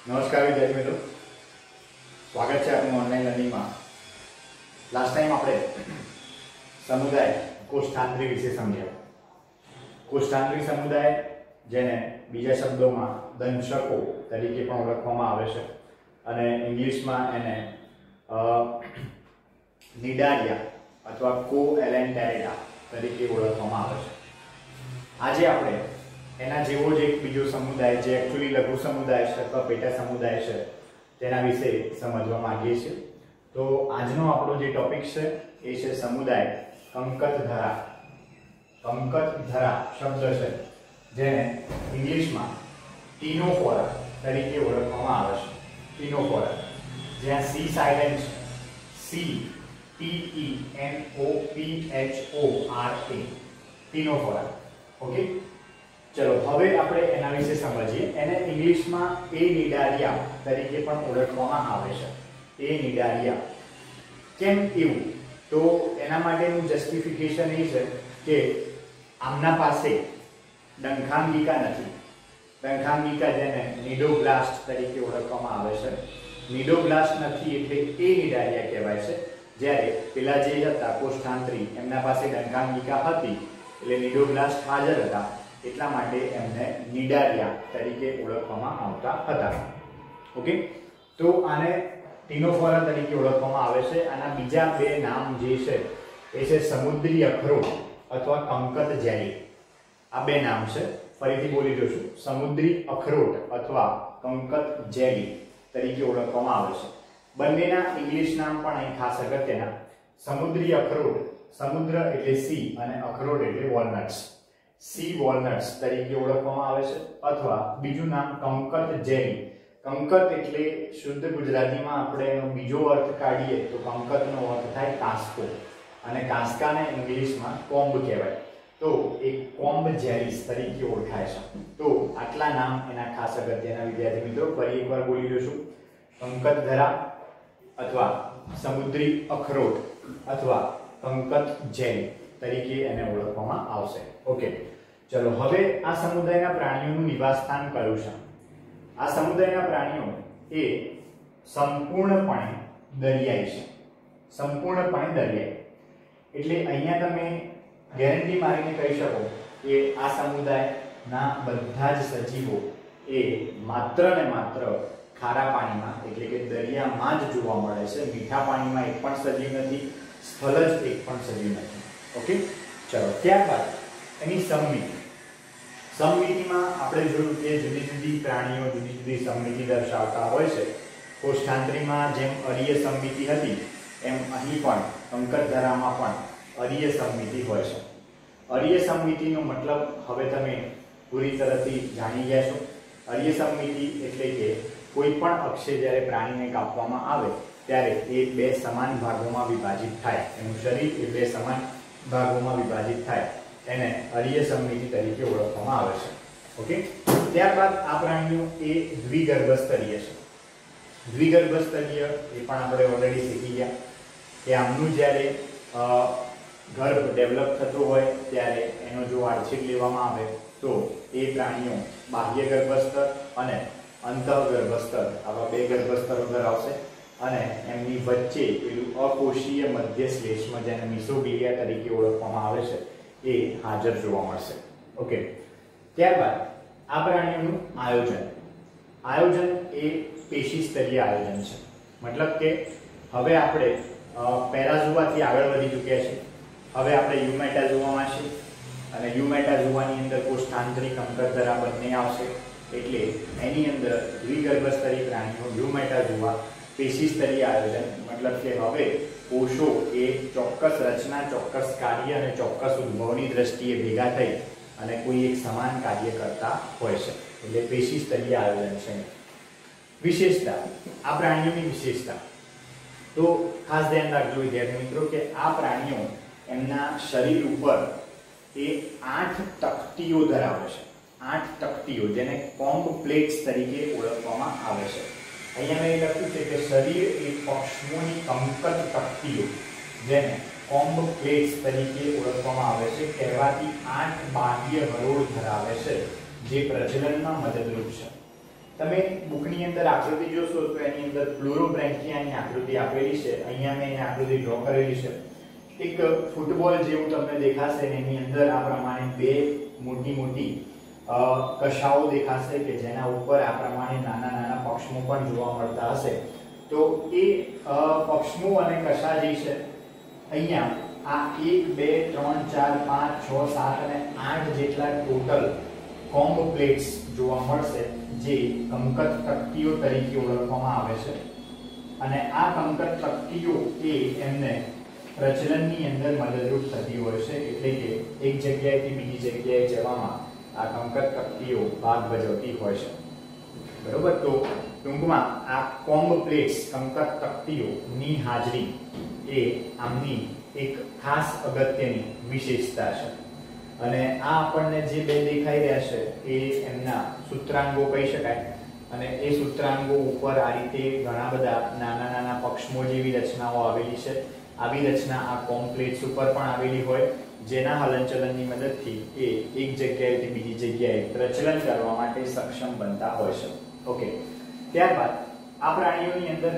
नमस्कार विद्यार्थी मित्रों, स्वागत है आपનું ઓનલાઈન લર્નિંગમાં। લાસ્ટ ટાઈમ આપણે સમુદાય કોષ્ઠાંતરી વિશે સમજ્યા। કોષ્ઠાંતરી સમુદાય જેને બીજા શબ્દોમાં દંશકો તરીકે પણ ઓળખવામાં આવે છે અને ઇંગ્લિશમાં એને નિડારિયા અથવા કોએલેન્ટેરિયા તરીકે ઓળખવામાં આવે છે। આજે આપણે એના જેવો જ એક બીજો સમુદાય જે एक्चुअली લઘુ સમુદાય છે અથવા પેટા સમુદાય છે તેના વિશે સમજવા માંગીએ છીએ। તો આજનો આપણો જે ટોપિક છે એ છે સમુદાય કંકતધરા। કંકતધરા શબ્દ છે જેને ઇંગ્લિશમાં ટીનોફોરા તરીકે ઓળખવામાં આવે છે। ટીનોફોરા, જ્યાં C silent C TENOPHORA Ctenophora. Okay, चलो હવે આપણે એના વિશે સમજીએ। એને ઇંગ્લિશમાં એ નિડારિયા તરીકે પણ ઓળખવામાં આવે છે। એ નિડારિયા કેમ એવું? તો એના માટેનું જસ્ટિફિકેશન એ છે કે આમના પાસે ડંખાંગિકા નથી। ડંખાંગિકા જેને નિડોબ્લાસ્ટ તરીકે ઓળખવામાં આવે છે, નિડોબ્લાસ્ટ નથી એટલે એ નિડારિયા કહેવાય છે। જ્યારે પેલા જે હતા કોષ્ઠાંતરી એમના પાસે ડંખાંગિકા હતી એટલે નિડોબ્લાસ્ટ હાજર હતા, એટલા માટે એમને નિડારિયા તરીકે ઓળખવામાં આવતા હતા। ઓકે, તો આને ટીનોફોરા તરીકે ઓળખવામાં આવે છે। આના બીજા બે નામ જે છે એ છે સમુદ્રી અખરોટ અથવા કંકત જેલી। આ બે નામ છે, ફરીથી બોલી દઉં છું, સમુદ્રી અખરોટ અથવા કંકત જેલી તરીકે ઓળખવામાં આવે છે। બંનેના ઇંગ્લિશ નામ પણ અહીં ખાસ અગત્યના। સમુદ્રી અખરોટ, સમુદ્ર એટલે સી અને અખરોટ એટલે વોલનટ્સ, सी वॉलनट्स तरीके ओळखवामां आवे छे। अथवा बीजू नाम कंकत जेली। कंकत एटले शुद्ध गुजरातीमां आपणे एनो बीजो अर्थ काढीए तो कंकतनो अर्थ थाय कास्को अने कास्काने इंग्लिशमां कोम्ब कहेवाय। तो एक कोम्ब जेलीस तरीके ओळखाय छे। तो आटला नाम एना खास अगत्यना विद्यार्थी मित्रों फरी एकवार बोली दઉં છું। कंकतधरा अथवा समुद्री अखरोट अथवा कंकत जेली तरीके एने ओळखवामां आवशे। ओके, चलो हवे आ समुदायना प्राणीओनुं निवासस्थान कयुं छे? आ समुदायना प्राणीओ ए संपूर्णपणे दरियाई छे। संपूर्णपणे दरियाई एटले अहींया तमे गेरंटी मारीने कही शको के आ समुदायना बधा ज सजीवो ए मात्र ने मात्र खारा पाणीमां एटले के दरियामां ज जोवा मळे छे। मीठा पाणीमां एक पण सजीव नथी, स्थलज एक पण सजीव नथी। ओके, चलो त्यारबाद एनी सममिति। सममितिमां आपणे जोयुं के जुदी जुदी प्राणीओ जुदी जुदी सममिति दर्शावता होय छे। कोष्ठांतरीमां जेम अरीय सममिति हती एम અહીં પણ કંકતધરામાં પણ અરીય સમમિતિ હોય છે। અરીય સમમિતિનો મતલબ હવે તમે પૂરી તરફથી જાણી ગયા છો। અરીય સમમિતિ એટલે કે કોઈ પણ અક્ષે જ્યારે પ્રાણીને કાપવામાં આવે ત્યારે એ બે સમાન ભાગોમાં વિભાજિત થાય, એનું શરીર એ બે સમાન ભાગોમાં વિભાજિત થાય, એને અરીય સમમિતિ તરીકે ઓળખવામાં આવે છે। ઓકે, ત્યારબાદ આ પ્રાણીઓ એ દ્વિગર્ભસ્તરીય છે। દ્વિગર્ભસ્તરીય એ પણ આપણે ઓલરેડી શીખી ગયા કે આમનું જ્યારે ગર્ભ ડેવલપ થતો હોય ત્યારે એનો જો આર્છિક લેવામાં આવે તો એ પ્રાણીઓ બાહ્ય ગર્ભસ્તર અને અંતઃગર્ભસ્તર આવા બે ગર્ભસ્તરો ધરાવશે અને એમની વચ્ચે પેલું અકોષીય મધ્ય શ્લેષ્મ જેને મિસોગિલિયા તરીકે ઓળખવામાં આવે છે એ હાજર જોવા મળશે। ઓકે, ત્યારબાદ આ પ્રાણીઓનું આયોજન। આયોજન એ પેશી સ્તરીય આયોજન છે। મતલબ કે હવે આપણે પેરાઝોઆથી આગળ વધી ચૂક્યા છીએ, હવે આપણે યુમેટાઝોઆમાં છીએ અને યુમેટાઝોઆની અંદર કોષ્ઠાંતરી કંકતધરા બંને આવશે એટલે એની અંદર દ્વિગર્ભસ્તરી પ્રાણીઓ યુમેટાઝોઆ पेशी स्तरीय आयोजन। मतलब के हवे कोषो ए चौक्कस रचना, चौक्कस कार्य અને ચોક્કસ ઉદ્ભવની દ્રષ્ટિએ ભેગા થઈ અને કોઈ એક સમાન કાર્ય કરતા હોય છે એટલે પેશી સ્તરીય આયોજન છે। વિશેષતા, આ પ્રાણીઓની વિશેષતા તો ખાસ ધ્યાન રાખજો વિદ્યાર્થી મિત્રો કે આ પ્રાણીઓ એમના શરીર ઉપર એ 8 તકતીઓ ધરાવે છે। 8 તકતીઓ જેને કોમ્બ પ્લેટ્સ તરીકે ઓળખવામાં આવે છે। અહીંયા મેં લખ્યું છે કે શરીર એ પક્ષમોની કંકત તકતીઓ જેને કોમ્બ પ્લેટ્સ તરીકે ઓળખવામાં આવે છે કહેવાતી 8 બાહ્ય હરોળ ધરાવે છે જે પ્રજનનમાં મદદરૂપ છે। તમે બુકની અંદર આકૃતિ જોશો તો એની અંદર ફ્લોરોબ્રેન્કિયાની આકૃતિ આપેલી છે. અહીંયા મેં એની આકૃતિ ડ્રો કરેલી છે. એક ફૂટબોલ જેવું તમને દેખાશે ને એની અંદર આ પ્રમાણે બે મોટી મોટી કશાઓ દેખાશે કે જેના ઉપર આ પ્રમાણે નાના નાના પક્ષમો પણ જોવા મળતા હશે. તો એ પક્ષમો અને કશા જે છે અહીંયા આ 1 2 3 4 5 6 7 અને 8 જેટલા ટોટલ કોમ્બ પ્લેટ્સ જોવા મળશે જે કંકત તકતીઓ તરીકે ઓળખવામાં આવે છે. અને આ કંકત તકતીઓ એ એમને પ્રચલનની અંદર મદદરૂપ થતી હોય છે. એટલે કે એક જગ્યાએથી બીજી જગ્યાએ જવામાં આ કંકત તકતીઓ ભાગ ભજવતી હોય છે. બરોબર. તો ટૂંકમાં આ કોમ્બ પ્લેટ્સ કંકત તકતીઓની હાજરી એ આમની એક ખાસ અગત્યની વિશેષતા છે. અને આ આપણને જે બે દેખાઈ રહ્યા છે એ એમના સૂત્રાંગો કહી શકાય. અને એ સૂત્રાંગો ઉપર આ રીતે ઘણા બધા નાના નાના પક્ષમો જેવી રચનાઓ આવેલી છે. આવી રચના આ કોમ્બ પ્લેટ્સ ઉપર પણ આવેલી હોય જેના હલનચલનની મદદથી એ એક જગ્યાએથી બીજી જગ્યાએ પ્રચલન કરવા માટે સક્ષમ બનતા હોય છે. ઓકે. ત્યારબાદ આ પ્રાણીઓની અંદર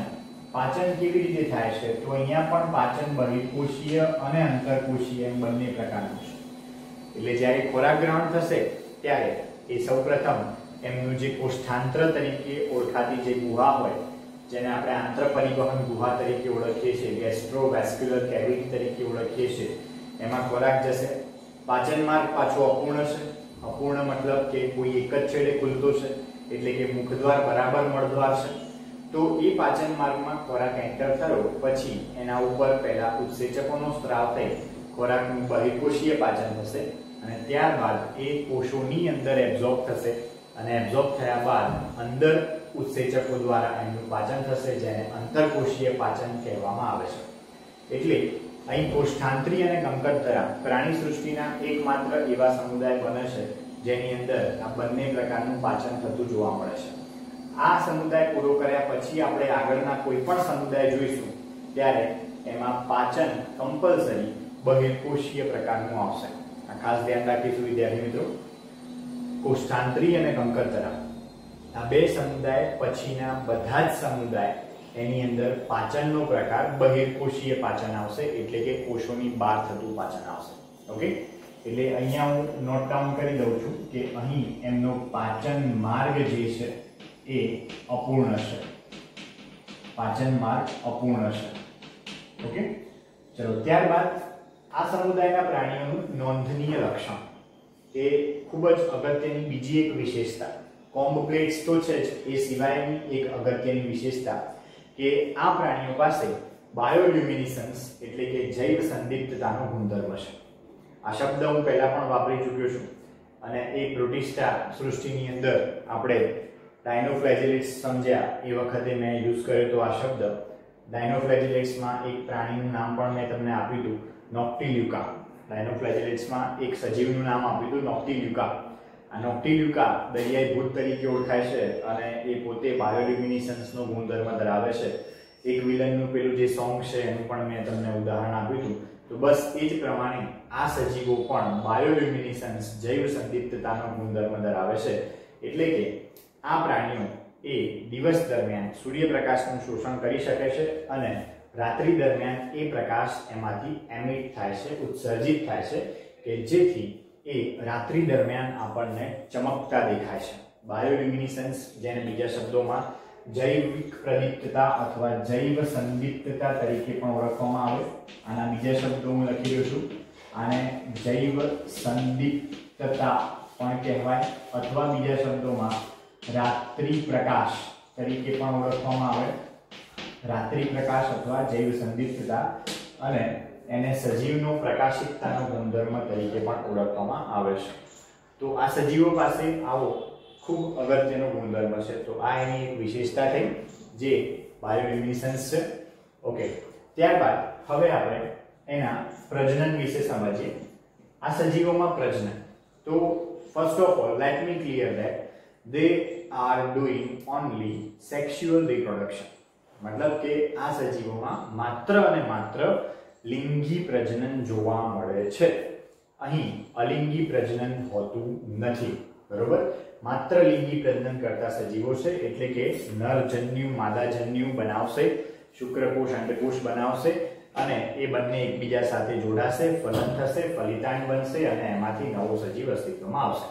પાચન કેવી રીતે થાય છે? તો અહીંયા પણ પાચન બહિર્કોષીય અને અંતરકોષીય એમ બંને પ્રકારનું છે. એટલે જ્યારે ખોરાક ગ્રહણ થશે ત્યારે એ સૌપ્રથમ એમનું જે કોષ્ઠાંત્ર તરીકે ઓળખાતી જે ગુહા હોય જેને આપણે આંત્ર પરિવહન ગુહા તરીકે ઓળખીએ છીએ, ગેસ્ટ્રોવેસ્ક્યુલર કેવિટી તરીકે ઓળખીએ છીએ, એમાં ખોરાક જશે. પાચન માર્ગ પાછો અપૂર્ણ છે. અપૂર્ણ મતલબ કે કોઈ એક જ છેડે ખુલતો છે એટલે કે મુખદ્વાર બરાબર મળદ્વાર છે. તો એ પાચન માર્ગમાં ખોરાક એન્ટર થયો પછી એના ઉપર પહેલા ઉત્સેચકોનો સ્ત્રાવ થઈ ખોરાકનું બહિર્કોષીય પાચન થશે અને ત્યારબાદ એ કોષોની અંદર એબ્ઝોર્બ થશે અને એબ્ઝોર્બ થયા બાદ અંદર ઉત્સેચકો દ્વારા એનું પાચન થશે જેને અંતરકોષીય પાચન કહેવામાં આવે છે. એટલે અહીં કોષ્ઠાંત્રી અને કંકતધરા પ્રાણી સૃષ્ટિના એકમાત્ર એવા સમુદાય બને છે જેની અંદર આ બંને પ્રકારનું પાચન થતું જોવા મળે છે. આ સમુદાય પૂરો કર્યા પછી આપણે આગળના કોઈ પણ સમુદાય જોઈશું ત્યારે એમાં પાચન કમ્પલસરી બહિર્કોષીય પ્રકારનું આવશે. આ ખાસ ધ્યાન રાખીશું વિદ્યાર્થી મિત્રો. કોષ્ઠાંત્રી અને કંકતધરા આ બે સમુદાય પછીના બધા જ સમુદાય એની અંદર પાચનનો પ્રકાર બહિર્કોષીય પાચન આવશે એટલે કે કોષોની બહાર થતું પાચન આવશે. ઓકે. એટલે અહીંયા હું નોટ ડાઉન કરી દઉં છું કે અહીં એમનો પાચન માર્ગ જે છે એ અપૂર્ણ છે. પાચન માર્ગ અપૂર્ણ છે. ઓકે. ચલો ત્યારબાદ આ સમુદાયના પ્રાણીઓનું નોંધનીય લક્ષણ એ ખૂબ જ અગત્યની બીજી એક વિશેષતા કોમ્બ પ્લેટ્સ તો છે જ એ સિવાયની એક અગત્યની વિશેષતા કે આ પ્રાણીઓ પાસે બાયોલ્યુમિનેસન્સ એટલે કે જૈવ સંદિગ્ધતાનો ગુણધર્મ છે. આ શબ્દ હું પહેલા પણ વાપરી ચૂક્યો છું અને એ પ્રોટિસ્ટા સૃષ્ટિની અંદર આપણે ડાયનોફ્લેજેલેટ્સ સમજ્યા એ વખતે મેં યુઝ કર્યો તો આ શબ્દ. ડાયનોફ્લેજેલેટ્સમાં એક પ્રાણીનું નામ પણ મેં તમને આપ્યું હતું નોક્ટિલ્યુકા. ડાયનોફ્લેજેલેટ્સમાં એક સજીવનું નામ આપ્યું હતું નોક્ટિલ્યુકા. આ નોક્ટિલ્યુકા દરિયાઈ ભૂત તરીકે ઓળખાય છે અને એ પોતે બાયોલ્યુમિનેસન્સનો ગુણધર્મ ધરાવે છે. એક વિલનનું પેલું જે સોંગ છે એનું પણ મેં તમને ઉદાહરણ આપ્યું હતું. તો બસ એ જ પ્રમાણે આ સજીવો પણ બાયોલ્યુમિનેસન્સ જૈવ સંદિગ્ધતાનો ગુણધર્મ ધરાવે છે. એટલે કે આ પ્રાણીઓ એ દિવસ દરમિયાન સૂર્યપ્રકાશનું શોષણ કરી શકે છે અને રાત્રિ દરમિયાન એ પ્રકાશ એમાંથી એમિટ થાય છે, ઉત્સર્જિત થાય છે કે જેથી એ રાત્રિ દરમિયાન આપણને ચમકતા દેખાય છે. બાયોલ્યુમિનેસન્સ જેને બીજા શબ્દોમાં જૈવિક પ્રદીપ્તતા અથવા જૈવ સંદિગ્ધતા તરીકે પણ ઓળખવામાં આવે. આના બીજા શબ્દો હું લખી રહ્યો છું. આને જૈવ સંદિગ્ધતા પણ કહેવાય અથવા બીજા શબ્દોમાં રાત્રિ પ્રકાશ તરીકે પણ ઓળખવામાં આવે. રાત્રિ પ્રકાશ અથવા જૈવ સંદિગ્ધતા અને એને સજીવનો પ્રકાશિતતાનો ગુણધર્મ તરીકે પણ ઓળખવામાં આવે છે. તો આ સજીવો પાસે આવો ખૂબ અગત્યનો ગુણધર્મ છે. તો આ એની એક વિશેષતા થઈ જે બાયોલ્યુમિનેસન્સ છે. ઓકે. ત્યારબાદ હવે આપણે એના પ્રજનન વિશે સમજીએ. આ સજીવોમાં પ્રજનન તો first of all let me clear that they are doing only sexual reproduction. મતલબ કે આ સજીવોમાં માત્ર અને માત્ર લિંગી પ્રજનન જોવા મળે છે. અહીં અલિંગી પ્રજનન હોતું નથી. બરોબર. માત્ર લિંગી પ્રજનન કરતા સજીવો છે, એટલે કે નરજન્યુ માદાજન્યુ બનાવશે, શુક્રકોષ અંડકોષ બનાવશે અને એ બંને એકબીજા સાથે જોડાશે, ફલન થશે, ફલિતાંડ બનશે અને એમાંથી નવો સજીવ અસ્તિત્વમાં આવશે.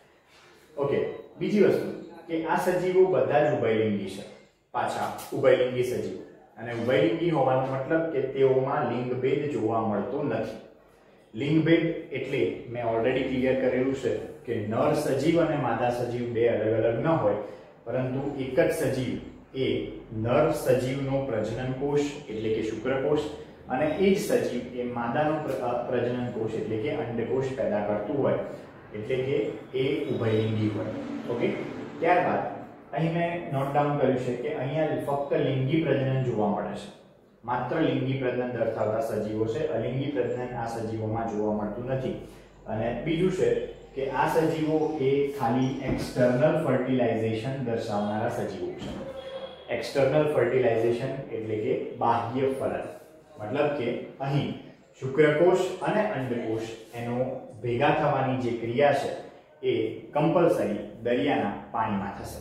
ઓકે, બીજી વસ્તુ કે આ સજીવો બધા જ ઉભયલિંગી છે. પાછા ઉભયલિંગી સજીવો, અને ઉભયલિંગી હોવાનો મતલબ કે તેઓમાં લિંગભેદ જોવા મળતો નથી. લિંગભેદ એટલે મેં ઓલરેડી ક્લિયર કરેલું છે કે નર સજીવ અને માદા સજીવ બે અલગ અલગ ન હોય, પરંતુ એક જ સજીવ એ નર સજીવનો પ્રજનન કોષ એટલે કે શુક્રકોષ અને એ જ સજીવ એ માદાનો પ્રજનન કોષ એટલે કે અંડકોષ પેદા કરતું હોય, એટલે કે એ ઉભયલિંગી હોય. ઓકે, ત્યારબાદ અહીં મેં નોટ ડાઉન કર્યું છે કે અહીંયા ફક્ત લિંગી પ્રજનન જોવા મળે છે. માત્ર લિંગી પ્રજનન દર્શાવતા સજીવો છે, અલિંગી પ્રજનન આ સજીવોમાં જોવા મળતું નથી. અને બીજું છે કે આ સજીવો એ ખાલી એક્સટર્નલ ફર્ટિલાઇઝેશન દર્શાવનારા સજીવો છે. એક્સટર્નલ ફર્ટિલાઇઝેશન એટલે કે બાહ્ય ફલન, મતલબ કે અહીં શુક્રકોષ અને અંડકોષ એનો ભેગા થવાની જે ક્રિયા છે એ કમ્પલસરી દરિયાના પાણીમાં થશે.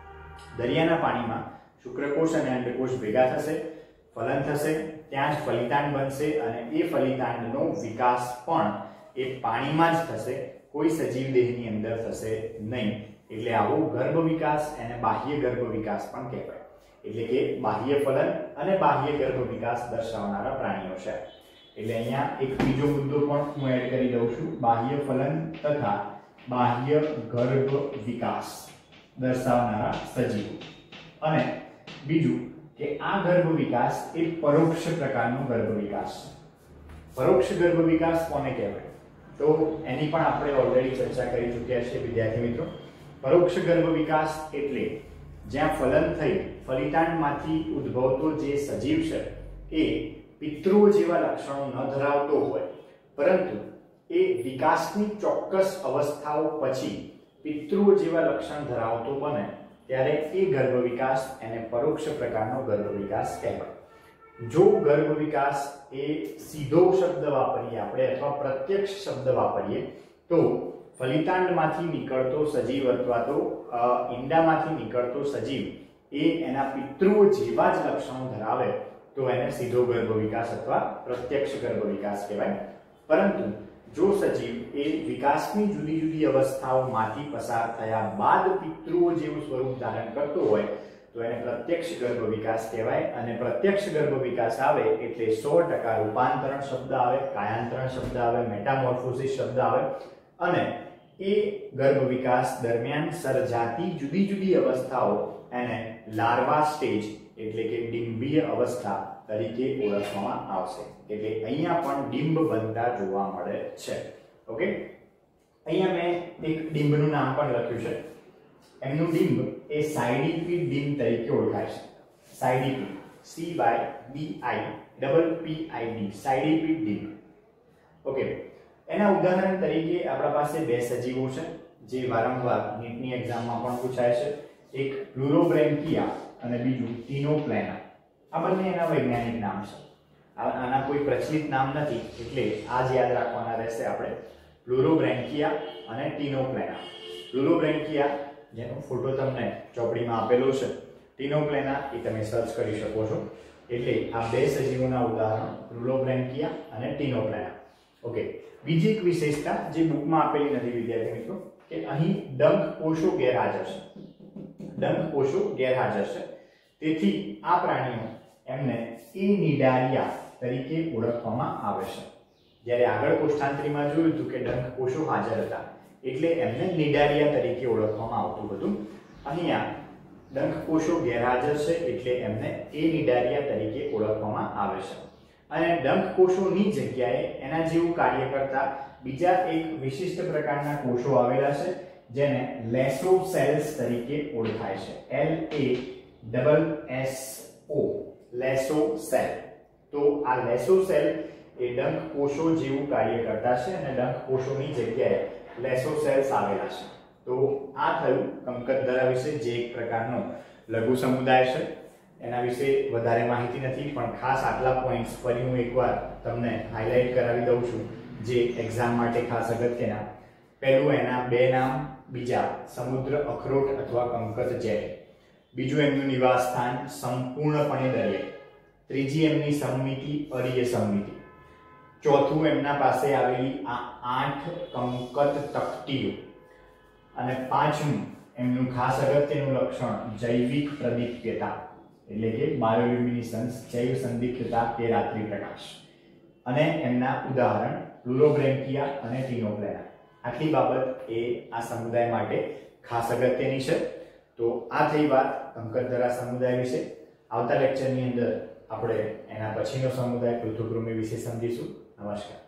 દરિયાના પાણીમાં શુક્રકોષ અને અંડકોષ ભેગા થશે, ફલન થશે, ત્યાં જ ફલિતાંડ બનશે અને એ ફલિતાંડનો વિકાસ પણ એ પાણીમાં જ થશે, કોઈ સજીવ દેહની અંદર થશે નહીં. એટલે આવો ગર્ભ વિકાસ એને બાહ્ય ગર્ભ વિકાસ પણ કહેવાય. એટલે કે બાહ્ય ફલન અને બાહ્ય ગર્ભ વિકાસ દર્શાવનારા પ્રાણીઓ છે. એટલે અહીંયા એક બીજો મુદ્દો પણ હું એડ કરી દઉં છું, બાહ્ય ફલન તથા બાહ્ય ગર્ભ વિકાસ દર્શાવનારા સજીવો. અને બીજું કે આ ગર્ભ વિકાસ એ પરોક્ષ પ્રકારનો ગર્ભ વિકાસ છે. પરોક્ષ ગર્ભ વિકાસ કોને કહેવાય તો એની પણ આપણે ઓલરેડી ચર્ચા કરી ચૂક્યા છીએ વિદ્યાર્થી મિત્રો. પરોક્ષ ગર્ભ વિકાસ એટલે જ્યાં ફલન થઈ ફલિતાંડમાંથી ઉદ્ભવતો જે સજીવ છે એ પિતૃઓ જેવા લક્ષણો ન ધરાવતો હોય, પરંતુ એ વિકાસની ચોક્કસ અવસ્થાઓ પછી પિતૃઓ જેવા લક્ષણ ધરાવતો બને ત્યારે એ ગર્ભ વિકાસ એને પરોક્ષ પ્રકારનો ગર્ભ વિકાસ કહેવાય. જો ગર્ભ વિકાસ એ સીધો શબ્દ વાપરીએ આપણે અથવા પ્રત્યક્ષ શબ્દ વાપરીએ તો ફલિતાંડમાંથી નીકળતો સજીવ અથવા તો ઈંડામાંથી નીકળતો સજીવ એ એના પિતૃઓ જેવા જ લક્ષણો ધરાવે તો એને સીધો ગર્ભ વિકાસ અથવા પ્રત્યક્ષ ગર્ભ વિકાસ કહેવાય. પરંતુ જો સજીવ એ વિકાસની જુદી જુદી અવસ્થાઓમાંથી પસાર થયા બાદ પિતૃઓ જેવું સ્વરૂપ ધારણ કરતો હોય તો એને પ્રત્યક્ષ ગર્ભ વિકાસ કહેવાય. અને પ્રત્યક્ષ ગર્ભ વિકાસ આવે એટલે 100% રૂપાંતરણ શબ્દ આવે, કાયાંતરણ શબ્દ આવે, મેટામોર્ફોસિસ શબ્દ આવે અને એ ગર્ભ વિકાસ દરમિયાન સર્જાતી જુદી જુદી અવસ્થાઓ એને લાર્વા સ્ટેજ એટલે કે ડિંબીય અવસ્થા તરીકે ઓળખવામાં આવશે. એટલે અહીંયા પણ ડિંબ બનતા જોવા મળે છે. ઓકે, અહીંયા મેં એક ડિંબનું નામ પણ લખ્યું છે. એમનું ડિંબ એ સાયડીપીડ ડિંબ તરીકે ઓળખાય છે. સાયડીપીડ, CYDIPPID, સાયડીપીડ ડિંબ. ઓકે, એના ઉદાહરણ તરીકે આપણા પાસે બે સજીવો છે જે વારંવાર નીટની એક્ઝામમાં પણ પૂછાય છે. એક પ્લુરોબ્રેન્કિયા અને બીજું ટીનોપ્લેના. આ બંને એના વૈજ્ઞાનિક નામ છે. આના કોઈ પ્રચલિત નામ નથી એટલે આ જ યાદ રાખવાના રહેશે આપણે, પ્લુરોબ્રેન્કિયા અને ટીનોપ્લેના. પ્લુરોબ્રેન્કિયા જેનો ફોટો તમને ચોપડીમાં આપેલો છે, ટીનોપ્લેના એ તમે સર્ચ કરી શકો છો. એટલે આ બે સજીવોના ઉદાહરણ પ્લુરોબ્રેન્કિયા અને ટીનોપ્લેના. ઓકે, બીજી એક વિશેષતા જે બુકમાં આપેલી નથી વિદ્યાર્થી મિત્રો કે અહીં ડંખ કોષો ગેરહાજર છે. ડંખ કોષો ગેરહાજર છે, તેથી આ પ્રાણીઓ એમને એનિડારિયા તરીકે ઓળખવામાં આવે છે. જ્યારે આગળ કોષ્ઠાંતરીમાં જોયું હતું કે ડંખ કોષો હાજર હતા એટલે એમને નિડારિયા તરીકે ઓળખવામાં આવતું હતું. અહીંયા ડંખ કોષો ગેરહાજર છે એટલે એમને એનિડારિયા તરીકે ઓળખવામાં આવે છે. અને ડંખ કોષોની જગ્યાએ એના જેવું કાર્ય કરતા બીજા એક વિશિષ્ટ પ્રકારના કોષો આવેલા છે જેને લેસોસેલ્સ તરીકે ઓળખાય છે. LASSO, લેસોસેલ. તો આ લેસોસેલ એ ડંખ કોષો જેવું કાર્ય કરતા છે અને ડંખ કોષોની જગ્યાએ લેસોસેલ્સ આવેલા છે. તો આ થયું કંકતધરા વિશે, જે એક પ્રકારનો લઘુ સમુદાય છે. એના વિશે વધારે માહિતી નથી, પણ ખાસ આટલા પોઈન્ટ્સ ફરી હું એકવાર તમને હાઇલાઇટ કરાવી દઉં છું જે એક્ઝામ માટે ખાસ અગત્યના. પહેલું એના બે નામ, બીજા સમુદ્ર અખરોટ અથવા કંકત જેટ, બીજું એમનું નિવાસ સ્થાન સંપૂર્ણપણે દરિયાઈ, ત્રીજી એમની સમમિતિ અરીય સમમિતિ, ચોથું એમના પાસે આવેલી આ 8 કંકત તકતીઓ, અને પાંચમું એમનું ખાસ અગત્યનું લક્ષણ જૈવિક પ્રદીપ્યતા એટલે કે બાયોલ્યુમિનેસન્સ, જૈવ સંદિગ્ધતા કે રાત્રિ પ્રકાશ, અને એમના ઉદાહરણ પ્લુરોબ્રેન્કિયા અને ટીનોપ્લેના. આટલી બાબત એ આ સમુદાય માટે ખાસ અગત્યની છે. તો આ થઈ વાત કંકતધરા સમુદાય વિશે. આવતા લેક્ચરની અંદર આપણે એના પછીનો સમુદાય પૃથુકૃમિ વિશે સમજીશું. નમસ્કાર.